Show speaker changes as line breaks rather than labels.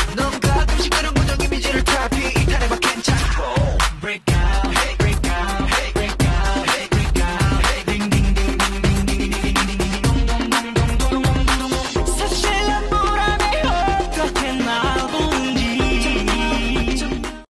넌 가끔씩 그런 고정 이미지를 탈피 이탈해봐 괜찮고